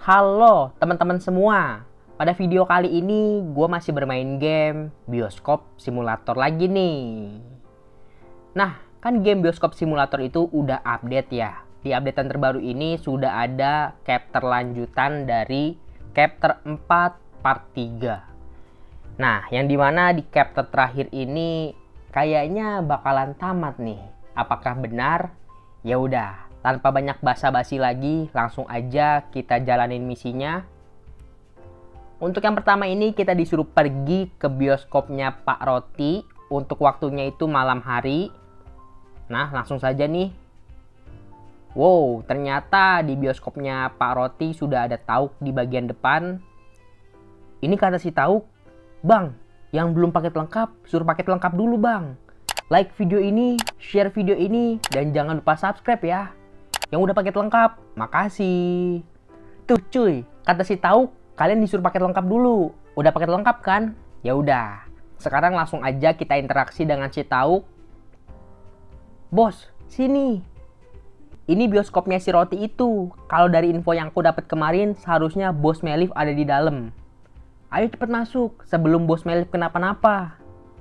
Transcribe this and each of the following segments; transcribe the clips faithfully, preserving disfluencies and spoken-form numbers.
Halo teman-teman semua. Pada video kali ini gue masih bermain game Bioskop Simulator lagi nih. Nah, kan game Bioskop Simulator itu udah update ya. Di updatean terbaru ini sudah ada chapter lanjutan dari chapter empat part tiga. Nah, yang dimana di chapter terakhir ini kayaknya bakalan tamat nih. Apakah benar? Ya udah, tanpa banyak basa-basi lagi, langsung aja kita jalanin misinya. Untuk yang pertama ini kita disuruh pergi ke bioskopnya Pak Roti. Untuk waktunya itu malam hari. Nah, langsung saja nih. Wow, ternyata di bioskopnya Pak Roti sudah ada Tauk di bagian depan. Ini kata si Tauk, "Bang, yang belum paket lengkap, suruh paket lengkap dulu bang. Like video ini, share video ini, dan jangan lupa subscribe ya. Yang udah paket lengkap, makasih." Tuh cuy, kata si Tauk, kalian disuruh paket lengkap dulu. Udah paket lengkap kan? Ya udah. Sekarang langsung aja kita interaksi dengan si Tauk. "Bos, sini. Ini bioskopnya si Roti itu. Kalau dari info yang aku dapat kemarin, seharusnya Bos Melif ada di dalam. Ayo cepet masuk sebelum Bos Melif kenapa-napa."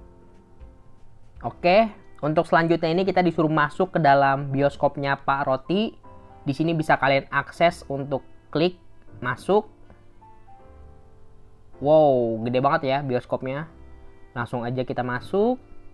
Oke, untuk selanjutnya ini kita disuruh masuk ke dalam bioskopnya Pak Roti. Di sini bisa kalian akses untuk klik masuk. Wow, gede banget ya bioskopnya. Langsung aja kita masuk.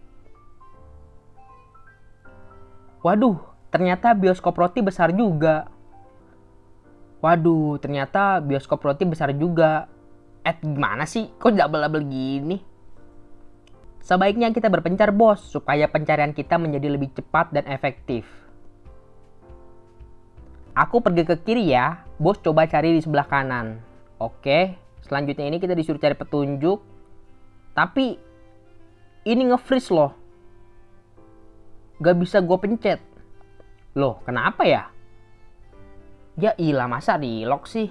Waduh, ternyata bioskop Roti besar juga. Waduh, ternyata bioskop Roti besar juga. Eh, gimana sih? Kok double-double gini? Sebaiknya kita berpencar bos, supaya pencarian kita menjadi lebih cepat dan efektif. Aku pergi ke kiri ya, bos coba cari di sebelah kanan. Oke, selanjutnya ini kita disuruh cari petunjuk. Tapi, ini nge-freeze loh. Gak bisa gue pencet. Loh, kenapa ya? Ya ilah, masa di-lock sih?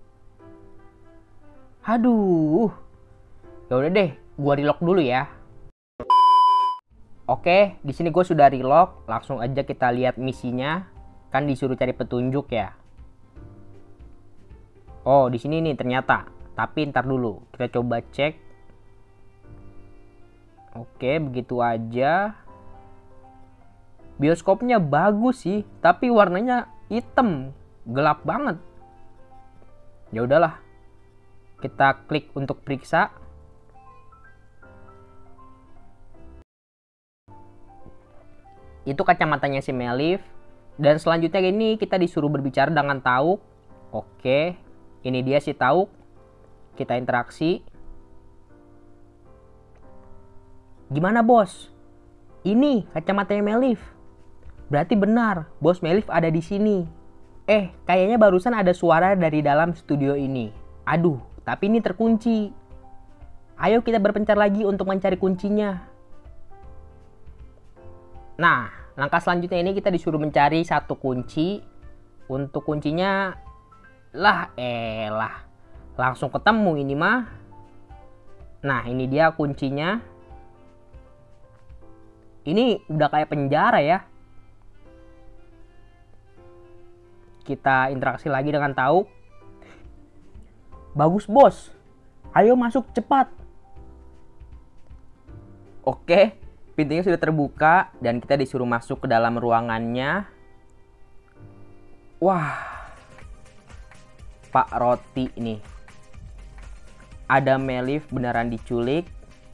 Aduh. Ya udah deh, gue relock dulu ya. Oke, di sini gue sudah relock. Langsung aja kita lihat misinya. Kan disuruh cari petunjuk ya. Oh, di sini nih ternyata. Tapi ntar dulu, kita coba cek. Oke, begitu aja. Bioskopnya bagus sih, tapi warnanya hitam, gelap banget. Ya udahlah. Kita klik untuk periksa. Itu kacamatanya si Melif. Dan selanjutnya ini kita disuruh berbicara dengan Tauk. Oke, ini dia si Tauk. Kita interaksi. "Gimana bos? Ini kacamatanya Melif. Berarti benar, bos Melif ada di sini. Eh, kayaknya barusan ada suara dari dalam studio ini. Aduh, tapi ini terkunci. Ayo kita berpencar lagi untuk mencari kuncinya." Nah, langkah selanjutnya ini kita disuruh mencari satu kunci. Untuk kuncinya, lah elah, langsung ketemu ini mah. Nah, ini dia kuncinya. Ini udah kayak penjara ya. Kita interaksi lagi dengan Tauk. "Bagus bos, ayo masuk cepat." Oke, pintunya sudah terbuka dan kita disuruh masuk ke dalam ruangannya. Wah, Pak Roti nih. Ada Melif beneran diculik.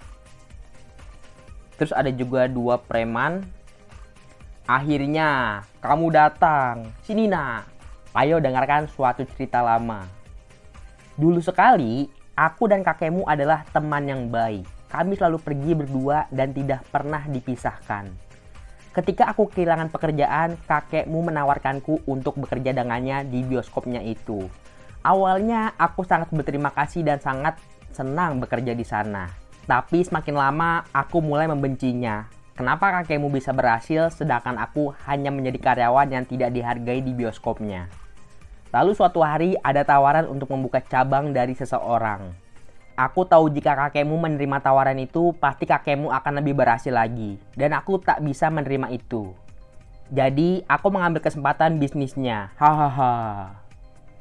Terus ada juga dua preman. "Akhirnya kamu datang. Sini nak. Ayo dengarkan suatu cerita lama. Dulu sekali, aku dan kakekmu adalah teman yang baik. Kami selalu pergi berdua dan tidak pernah dipisahkan. Ketika aku kehilangan pekerjaan, kakekmu menawarkanku untuk bekerja dengannya di bioskopnya itu. Awalnya aku sangat berterima kasih dan sangat senang bekerja di sana. Tapi semakin lama aku mulai membencinya. Kenapa kakekmu bisa berhasil sedangkan aku hanya menjadi karyawan yang tidak dihargai di bioskopnya? Lalu suatu hari ada tawaran untuk membuka cabang dari seseorang. Aku tahu jika kakekmu menerima tawaran itu, pasti kakekmu akan lebih berhasil lagi. Dan aku tak bisa menerima itu. Jadi, aku mengambil kesempatan bisnisnya. Hahaha.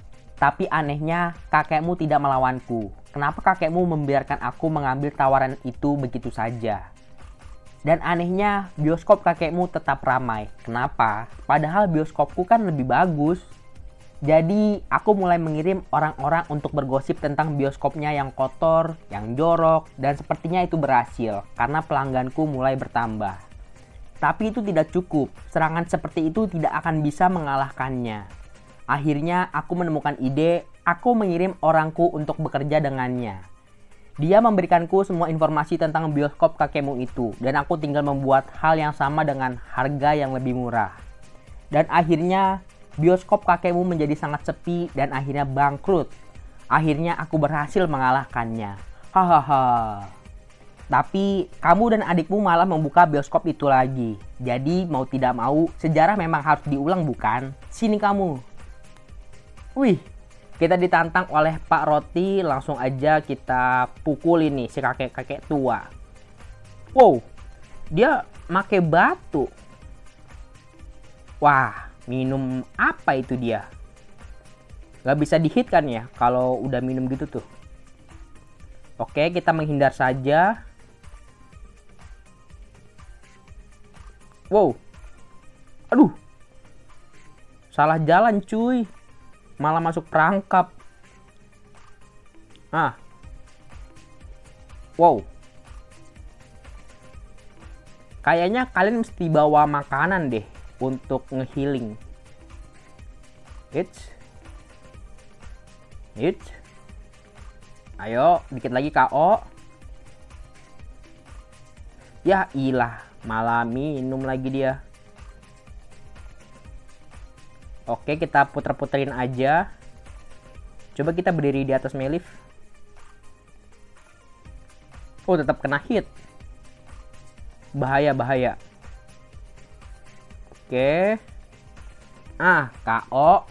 Tapi anehnya kakekmu tidak melawanku. Kenapa kakekmu membiarkan aku mengambil tawaran itu begitu saja? Dan anehnya bioskop kakekmu tetap ramai. Kenapa? Padahal bioskopku kan lebih bagus. Jadi aku mulai mengirim orang-orang untuk bergosip tentang bioskopnya yang kotor, yang jorok, dan sepertinya itu berhasil karena pelangganku mulai bertambah. Tapi itu tidak cukup, serangan seperti itu tidak akan bisa mengalahkannya. Akhirnya aku menemukan ide, aku mengirim orangku untuk bekerja dengannya. Dia memberikanku semua informasi tentang bioskop kakekmu itu, dan aku tinggal membuat hal yang sama dengan harga yang lebih murah. Dan akhirnya bioskop kakekmu menjadi sangat sepi dan akhirnya bangkrut. Akhirnya aku berhasil mengalahkannya. Hahaha. Tapi kamu dan adikmu malah membuka bioskop itu lagi. Jadi mau tidak mau sejarah memang harus diulang bukan? Sini kamu. Wih, kita ditantang oleh Pak Roti. Langsung aja kita pukul ini si kakek-kakek tua. Wow, dia make batu. Wah, minum apa itu dia? Gak bisa dihit kan ya kalau udah minum gitu tuh. Oke, kita menghindar saja. Wow. Aduh. Salah jalan cuy. Malah masuk perangkap. Ah. Wow. Kayaknya kalian mesti bawa makanan deh untuk ngehealing. It's It's Ayo, dikit lagi K O. Ya ilah, malah minum lagi dia. Oke, kita puter-puterin aja. Coba kita berdiri di atas Melif. Oh, tetap kena hit. Bahaya, bahaya. Oke. Ah, K O.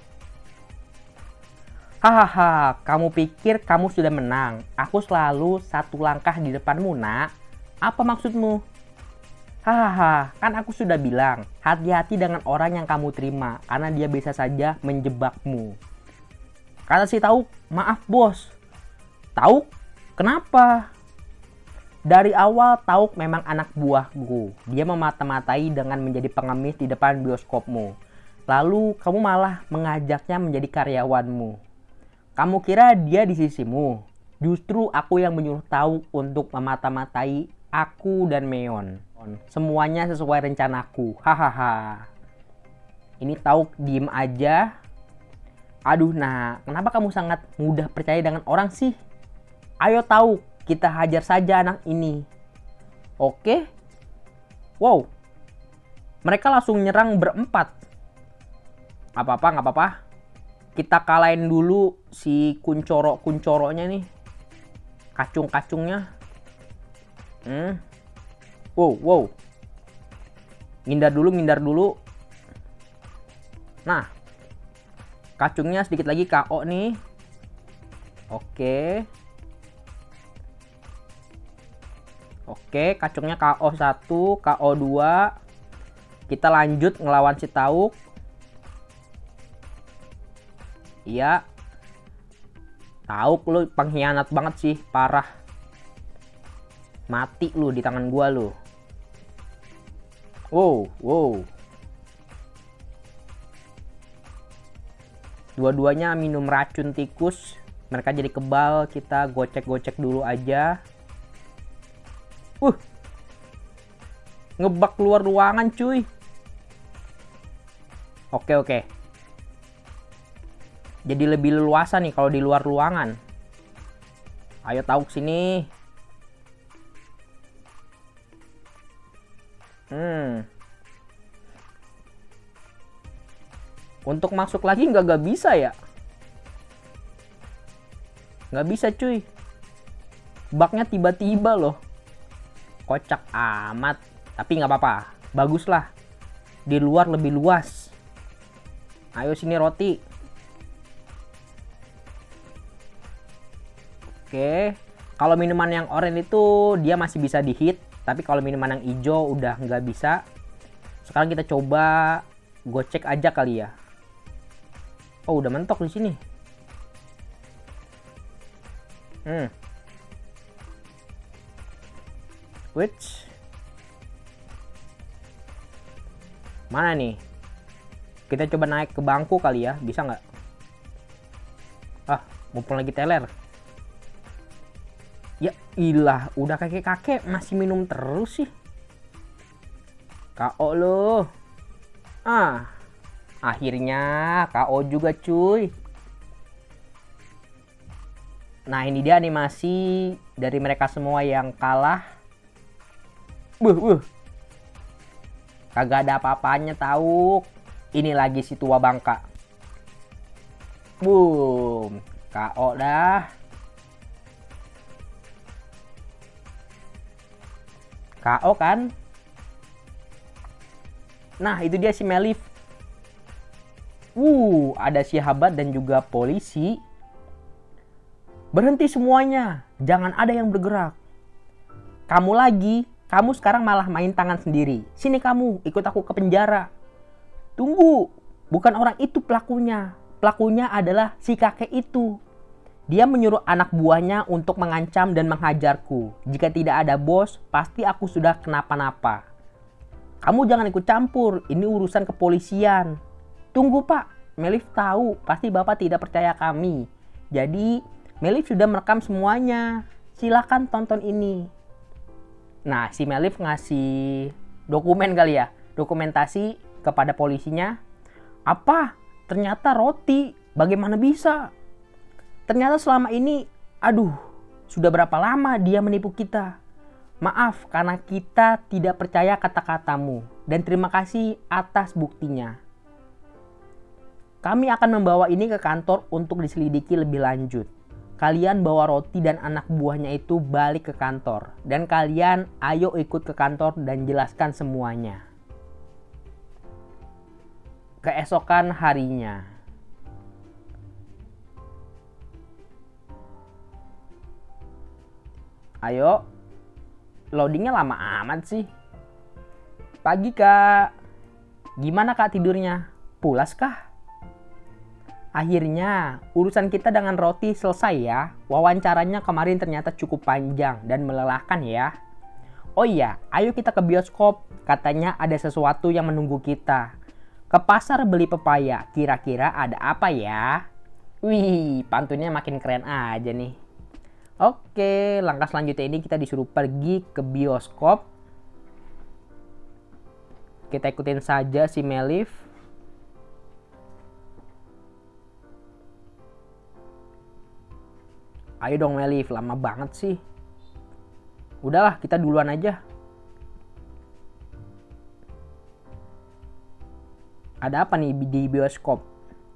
Hahaha, kamu pikir kamu sudah menang. Aku selalu satu langkah di depanmu, nak. Apa maksudmu? Hahaha, kan aku sudah bilang, hati-hati dengan orang yang kamu terima, karena dia bisa saja menjebakmu. Kata si Tauk, maaf bos. Tauk? Kenapa? Dari awal Tauk memang anak buahku. Dia memata-matai dengan menjadi pengemis di depan bioskopmu. Lalu kamu malah mengajaknya menjadi karyawanmu. Kamu kira dia di sisimu? Justru aku yang menyuruh Tauk untuk memata-matai aku dan Meon. Semuanya sesuai rencanaku. Hahaha. Ini Tauk diem aja. Aduh, nah, kenapa kamu sangat mudah percaya dengan orang sih? Ayo Tauk, kita hajar saja anak ini. Oke. Wow. Mereka langsung nyerang berempat. Apa-apa, nggak apa-apa. Kita kalahin dulu si kuncoro-kuncoronya nih. Kacung-kacungnya. Hmm. Wow, wow. Ngindar dulu, ngindar dulu. Nah. Kacungnya sedikit lagi K O nih. Oke. Oke, kacungnya K O satu, K O dua. Kita lanjut ngelawan si Tauk. Iya. Tauk lu pengkhianat banget sih, parah. Mati lu di tangan gua lu. Wow, wow. Dua-duanya minum racun tikus. Mereka jadi kebal, kita gocek-gocek dulu aja. Uh. Ngebak keluar ruangan cuy. Oke, oke. Jadi lebih leluasa nih kalau di luar ruangan. Ayo Tauk sini. Hmm. Untuk masuk lagi nggak nggak bisa ya? Nggak bisa cuy. Bugnya tiba-tiba loh. Kocak amat. Tapi nggak apa-apa. Bagus lah. Di luar lebih luas. Ayo sini Roti. Oke, kalau minuman yang oranye itu dia masih bisa dihit, tapi kalau minuman yang hijau udah nggak bisa. Sekarang kita coba gocek aja kali ya. Oh, udah mentok di sini. Hmm. Which? Mana nih? Kita coba naik ke bangku kali ya, bisa nggak? Ah, mumpung lagi teler. Ya ilah, udah kakek-kakek masih minum terus sih. K O lo. Ah, akhirnya K O juga cuy. Nah ini dia animasi dari mereka semua yang kalah. Buh, buh. Kagak ada apa-apanya tahu. Ini lagi si tua bangka. Boom, K O dah. K O kan? Nah itu dia si Melif. Uh, ada si Habat dan juga polisi. Berhenti semuanya, jangan ada yang bergerak. Kamu lagi, kamu sekarang malah main tangan sendiri. Sini kamu, ikut aku ke penjara. Tunggu, bukan orang itu pelakunya. Pelakunya adalah si kakek itu. Dia menyuruh anak buahnya untuk mengancam dan menghajarku. Jika tidak ada bos, pasti aku sudah kenapa-napa. Kamu jangan ikut campur, ini urusan kepolisian. Tunggu pak, Melif tahu, pasti bapak tidak percaya kami. Jadi, Melif sudah merekam semuanya. Silakan tonton ini. Nah, si Melif ngasih dokumen kali ya, dokumentasi kepada polisinya. Apa? Ternyata roti. Bagaimana bisa? Ternyata selama ini, aduh, sudah berapa lama dia menipu kita. Maaf karena kita tidak percaya kata-katamu. Dan terima kasih atas buktinya. Kami akan membawa ini ke kantor untuk diselidiki lebih lanjut. Kalian bawa roti dan anak buahnya itu balik ke kantor. Dan kalian ayo ikut ke kantor dan jelaskan semuanya. Keesokan harinya. Ayo. Loadingnya lama amat sih. Pagi kak. Gimana kak tidurnya? Pulas kah? Akhirnya, urusan kita dengan roti selesai ya. Wawancaranya kemarin ternyata cukup panjang dan melelahkan ya. Oh iya, ayo kita ke bioskop. Katanya ada sesuatu yang menunggu kita. Ke pasar beli pepaya. Kira-kira ada apa ya? Wih, pantunnya makin keren aja nih. Oke, langkah selanjutnya ini kita disuruh pergi ke bioskop. Kita ikutin saja si Melif. Ayo dong Melif, lama banget sih. Udahlah, kita duluan aja. Ada apa nih di bioskop?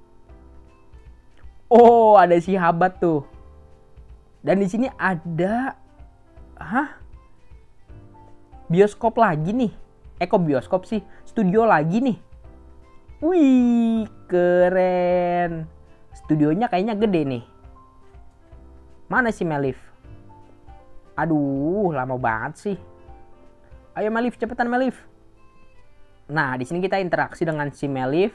Oh, ada si Habat tuh. Dan di sini ada, hah? Bioskop lagi nih. Eh kok bioskop sih? Studio lagi nih. Wih, keren. Studionya kayaknya gede nih. Mana si Melif? Aduh, lama banget sih. Ayo Melif, cepetan Melif. Nah, di sini kita interaksi dengan si Melif.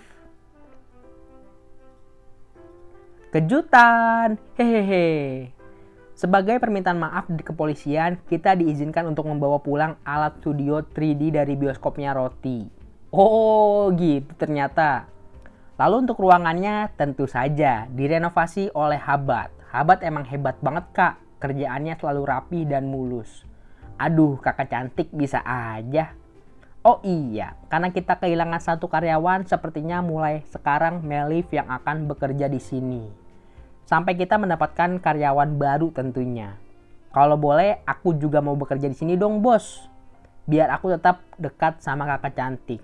Kejutan. Hehehe. Sebagai permintaan maaf di kepolisian, kita diizinkan untuk membawa pulang alat studio tiga D dari bioskopnya Roti. Oh, gitu ternyata. Lalu untuk ruangannya tentu saja direnovasi oleh Habat. Habat emang hebat banget kak, kerjaannya selalu rapi dan mulus. Aduh, kakak cantik bisa aja. Oh iya, karena kita kehilangan satu karyawan, sepertinya mulai sekarang Melif yang akan bekerja di sini. Sampai kita mendapatkan karyawan baru tentunya. Kalau boleh, aku juga mau bekerja di sini dong bos. Biar aku tetap dekat sama kakak cantik.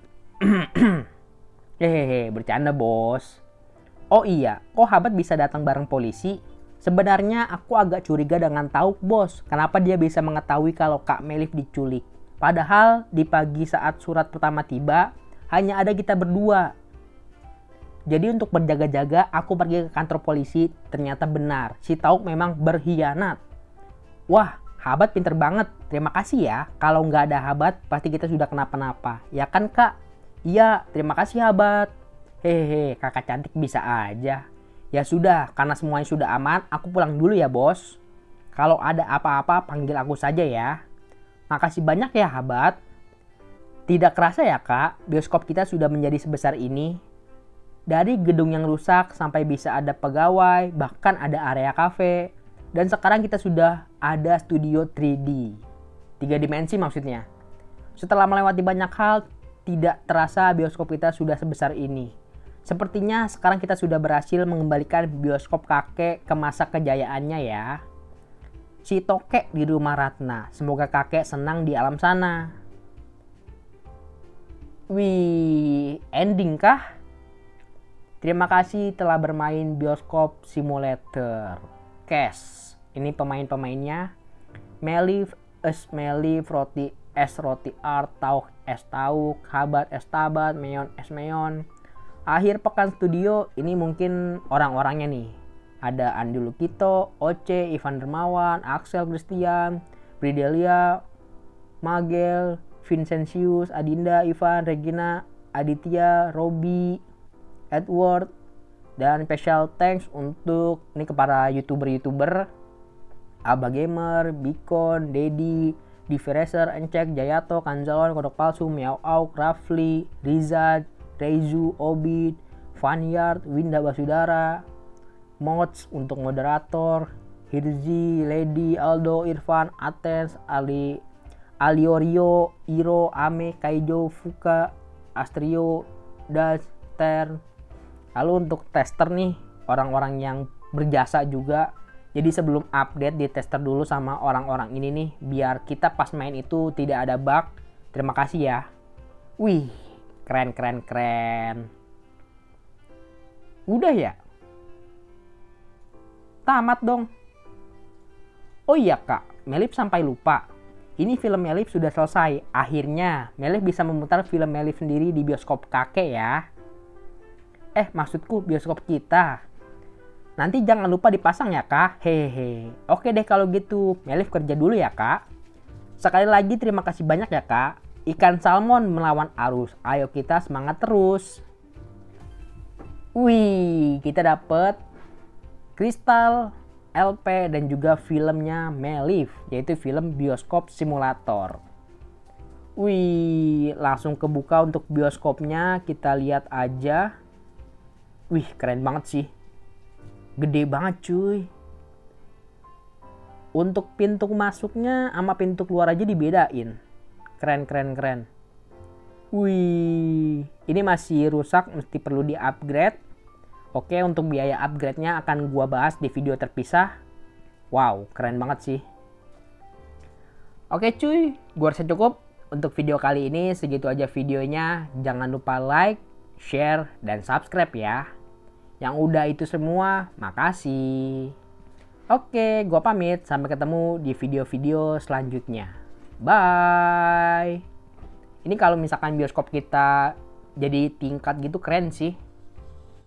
Hehehe, bercanda bos. Oh iya, kok Habat bisa datang bareng polisi? Sebenarnya aku agak curiga dengan Tauk bos. Kenapa dia bisa mengetahui kalau Kak Melif diculik? Padahal di pagi saat surat pertama tiba, hanya ada kita berdua. Jadi untuk berjaga-jaga, aku pergi ke kantor polisi. Ternyata benar, si Tauk memang berkhianat. Wah, Habat pinter banget. Terima kasih ya. Kalau nggak ada Habat, pasti kita sudah kenapa-napa. Ya kan kak? Iya, terima kasih Habat. Hehehe, kakak cantik bisa aja. Ya sudah, karena semuanya sudah aman, aku pulang dulu ya bos. Kalau ada apa-apa panggil aku saja ya. Makasih banyak ya sahabat. Tidak kerasa ya kak, bioskop kita sudah menjadi sebesar ini. Dari gedung yang rusak sampai bisa ada pegawai, bahkan ada area kafe. Dan sekarang kita sudah ada studio tiga D. Tiga dimensi maksudnya. Setelah melewati banyak hal, tidak terasa bioskop kita sudah sebesar ini. Sepertinya sekarang kita sudah berhasil mengembalikan bioskop kakek ke masa kejayaannya ya. Si Tokek di rumah Ratna, semoga kakek senang di alam sana. Wih, ending kah? Terima kasih telah bermain Bioskop Simulator. Cash. Ini pemain-pemainnya. Melif, Es Melif, Roti Es Roti Art, Tauk Es Tauk, Habat Es Tabat, Meon Es Meon. Akhir pekan studio, ini mungkin orang-orangnya nih. Ada Andi Lukito, Oce, Ivan Dermawan, Axel Christian, Bridelia, Magel, Vincentius, Adinda, Ivan, Regina, Aditya, Robi, Edward, dan special thanks untuk ini kepada youtuber-youtuber Aba Gamer, Bikon, Dedi, Diverser, Encek, Jayato, Kanzalon, Kodok Palsu, Miao Auk, Rafli, Rizad, Reizu, Obid, Vanyard, Winda Basudara, Mods untuk moderator, Hirzi, Lady, Aldo, Irfan, Atens, Ali, Aliorio, Iro, Ame, Kaijo, Fuka, Astrio, Das, Ter. Lalu untuk tester nih, orang-orang yang berjasa juga. Jadi sebelum update di tester dulu sama orang-orang ini nih, biar kita pas main itu tidak ada bug. Terima kasih ya. Wih, keren keren keren. Udah ya? Tamat dong. Oh iya kak, Melip sampai lupa. Ini film Melif sudah selesai. Akhirnya, Melif bisa memutar film Melif sendiri di bioskop kakek ya. Eh, maksudku bioskop kita. Nanti jangan lupa dipasang ya kak. Hehe. Oke deh kalau gitu. Melif kerja dulu ya kak. Sekali lagi terima kasih banyak ya kak. Ikan salmon melawan arus. Ayo kita semangat terus. Wih, kita dapet kristal, L P, dan juga filmnya Melif, yaitu film Bioskop Simulator. Wih, langsung kebuka untuk bioskopnya, kita lihat aja. Wih, keren banget sih. Gede banget cuy. Untuk pintu masuknya sama pintu keluar aja dibedain. Keren, keren, keren. Wih, ini masih rusak, mesti perlu di-upgrade. Oke, untuk biaya upgrade-nya akan gua bahas di video terpisah. Wow, keren banget sih. Oke cuy, gua rasa cukup untuk video kali ini. Segitu aja videonya. Jangan lupa like, share, dan subscribe ya. Yang udah itu semua, makasih. Oke, gua pamit. Sampai ketemu di video-video selanjutnya. Bye. Ini kalau misalkan bioskop kita jadi tingkat gitu keren sih.